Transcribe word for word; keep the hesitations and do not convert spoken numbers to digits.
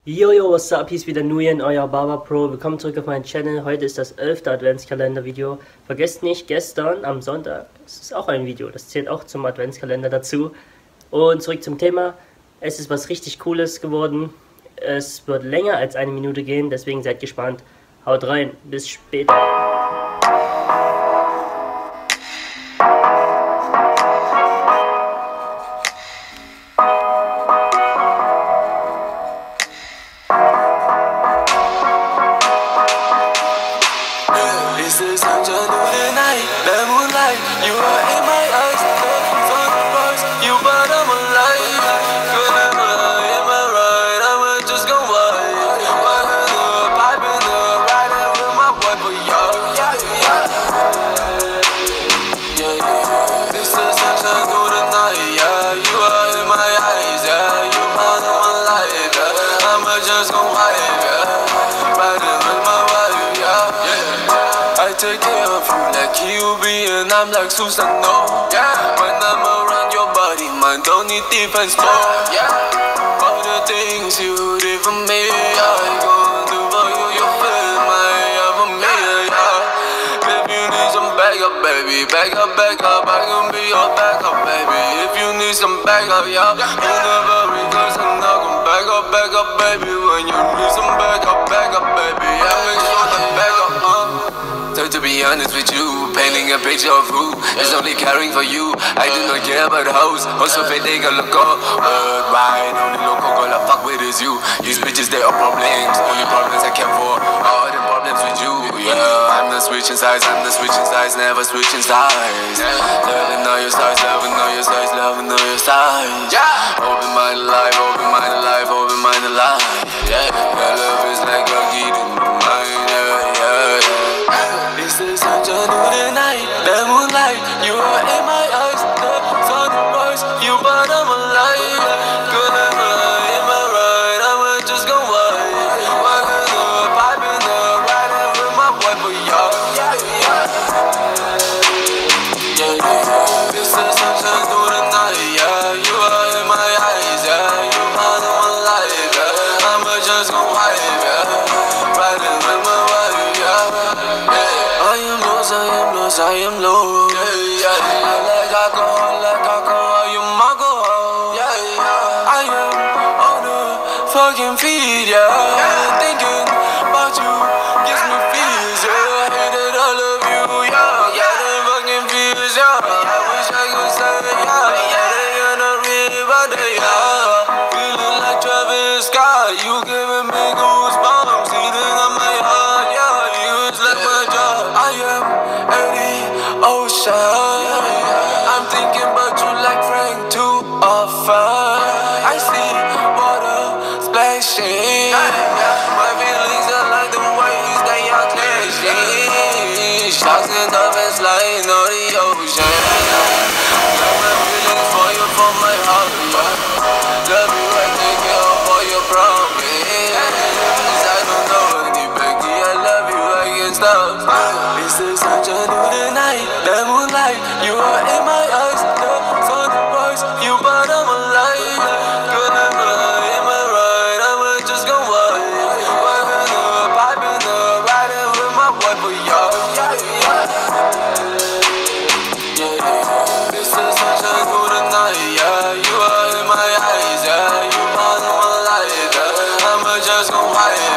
Yo, yo, what's up? Hier ist wieder Nuyen, euer Barber Pro. Willkommen zurück auf meinen Channel. Heute ist das elfte Adventskalender-Video. Vergesst nicht, gestern am Sonntag, das ist auch ein Video, das zählt auch zum Adventskalender dazu. Und zurück zum Thema. Es ist was richtig Cooles geworden. Es wird länger als eine Minute gehen, deswegen seid gespannt. Haut rein, bis später. Take care of you like Q B and I'm like Susan, no. Yeah. When I'm around your body, man, don't need defense, no. Yeah. All the things you did for me, I gon' do for you. You feel my love for me, yeah. If you need some backup, baby, back up, back up, I gon' be your backup, baby. If you need some backup, yeah, you never regress, I'm not gon' back up, back up, baby. When you need some backup, back up, baby, yeah, make sure that back up, huh? To be honest with you, painting a picture of who is only caring for you. I do not care about hoes, also pay they gonna go worldwide. Only local girl I fuck with is you. These bitches they are problems, only problems I care for. All the problems with you, yeah. I'm not switching sides, I'm not switching sides, never switching sides. Loving all your sides, loving all your sides, loving all your sides. Open mind alive, open mind alive, open mind alive. Yeah, your love is like a key to my mind, yeah, yeah, yeah. It's the sunshine of the night, the moonlight. You are in my eyes, the sunrise. You part of my life. Girl, am I, am I right? I'ma just go wild. Walking up, piping up, riding with my boy for y'all. Yeah, yeah, yeah, yeah. It's the sunshine through the night, yeah. You are in my eyes, yeah. You part of my life, yeah. I'ma just go wild, yeah. Riding with my wife, yeah. I am lost, I am low. Yeah, yeah, yeah. Like alcohol, like alcohol, you my alcohol. Yeah, yeah. I am on the fucking feet, yeah. Thinking about you gives me feels, yeah. I hated all of you, yeah. Yeah, the fucking feels, yeah. I wish I could say, yeah. Yeah, they gonna read about it, yeah. Feeling like Travis Scott, you giving me goosebumps, eating on my heart, yeah. You was like my job, I am ocean. I'm thinking about you like Frank too often. I see water splashing. My feelings are like the waves they are clashing. Sharks and dolphins flying on the ocean. Got my feelings for you from my heart. Love you, I take care of all your problems. I don't know any Becky, I love you, I can't stop. It's the sunshine of the night, the moonlight. You are in my eyes, the sunrise. You part of my life. Girl, am I, am I right? I'ma just go wild. Walking up, piping up, riding with my boy for y'all. Yeah, yeah, yeah, yeah. It's the sunshine through the night, yeah. You are in my eyes, yeah. You part of my life, yeah. I'ma just go wild.